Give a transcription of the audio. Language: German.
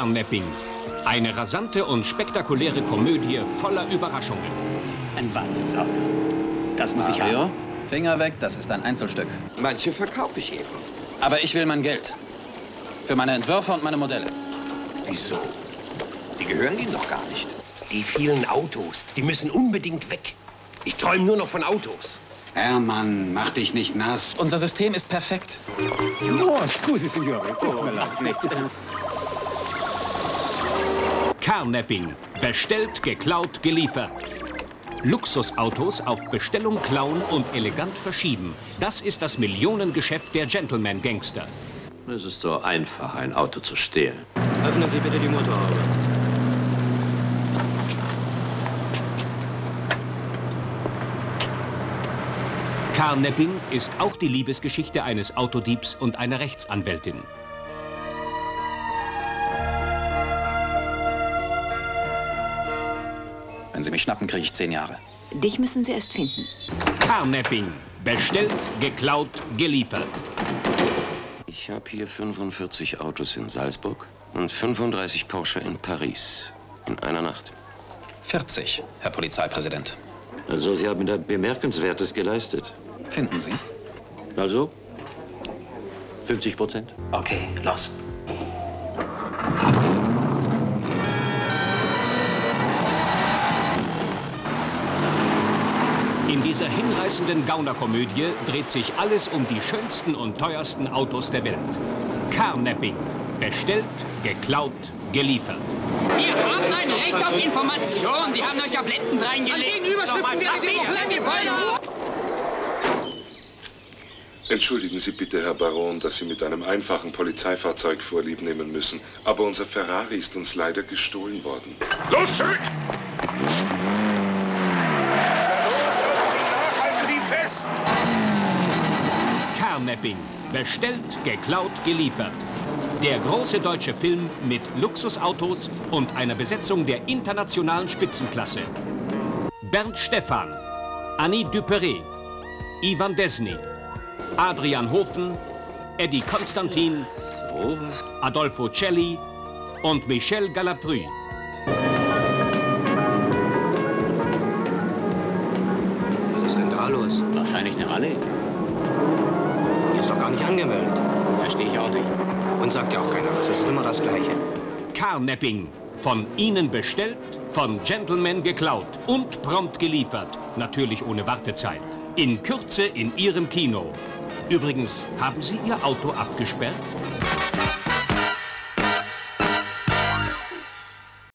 Carnapping. Eine rasante und spektakuläre Komödie voller Überraschungen. Ein Wahnsinnsauto. Das muss ich haben. Finger weg, das ist ein Einzelstück. Manche verkaufe ich eben. Aber ich will mein Geld. Für meine Entwürfe und meine Modelle. Wieso? Die gehören Ihnen doch gar nicht. Die vielen Autos, die müssen unbedingt weg. Ich träume nur noch von Autos. Hermann, mach dich nicht nass. Unser System ist perfekt. Oh, scusi, signore. Tut mir leid. Nichts. Carnapping. Bestellt, geklaut, geliefert. Luxusautos auf Bestellung klauen und elegant verschieben. Das ist das Millionengeschäft der Gentleman-Gangster. Es ist so einfach, ein Auto zu stehlen. Öffnen Sie bitte die Motorhaube. Carnapping ist auch die Liebesgeschichte eines Autodiebs und einer Rechtsanwältin. Wenn Sie mich schnappen, kriege ich 10 Jahre. Dich müssen sie erst finden. Carnapping. Bestellt, geklaut, geliefert. Ich habe hier 45 Autos in Salzburg und 35 Porsche in Paris. In einer Nacht. 40, Herr Polizeipräsident. Also, Sie haben da Bemerkenswertes geleistet. Finden Sie? Also? 50%? Okay, los. In dieser hinreißenden Gaunerkomödie dreht sich alles um die schönsten und teuersten Autos der Welt. Carnapping. Bestellt, geklaut, geliefert. Wir haben ein Recht auf Information. Die haben euch da blendend reingelegt. An den Überschriften werdet ihr noch lange wollen. Entschuldigen Sie bitte, Herr Baron, dass Sie mit einem einfachen Polizeifahrzeug Vorlieb nehmen müssen. Aber unser Ferrari ist uns leider gestohlen worden. Los, zurück! Fest. Carnapping. Bestellt, geklaut, geliefert. Der große deutsche Film mit Luxusautos und einer Besetzung der internationalen Spitzenklasse. Bernd Stephan, Annie Duperret, Ivan Desny, Adrian Hofen, Eddie Konstantin, Adolfo Celli und Michel Galabru. Was ist denn da los? Wahrscheinlich eine Rallye. Die ist doch gar nicht angemeldet. Verstehe ich auch nicht. Und sagt ja auch keiner was. Das ist immer das Gleiche. Carnapping. Von Ihnen bestellt, von Gentleman geklaut und prompt geliefert. Natürlich ohne Wartezeit. In Kürze in Ihrem Kino. Übrigens, haben Sie Ihr Auto abgesperrt?